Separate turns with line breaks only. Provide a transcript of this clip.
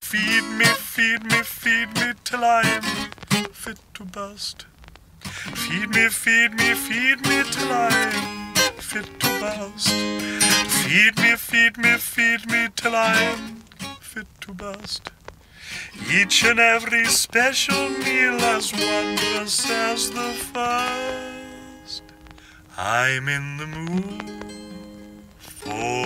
Feed me, feed me, feed me till I'm fit to burst. Feed me, feed me, feed me till I'm fit to burst. Feed me, feed me, feed me till I'm fit to burst. Each and every special meal as wondrous as the first. I'm in the mood for